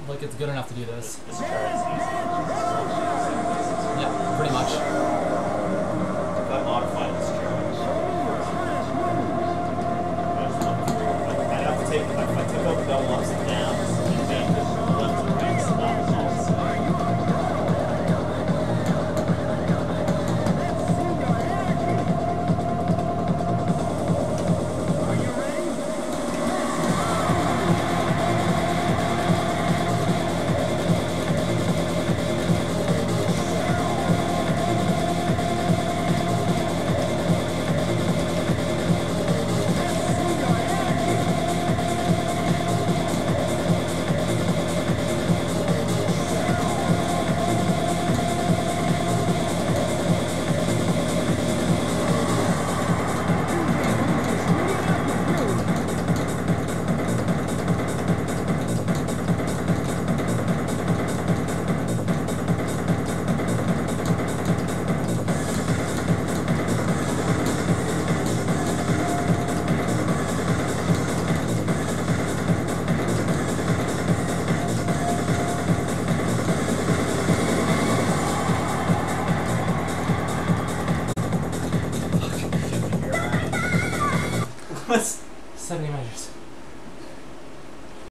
like it's good enough to do this. This chart is easy. Yeah, pretty much. If I modify this chart, I'd have to take, if I took out the double ups and downs, and make the left and right stop also. What's 70 measures?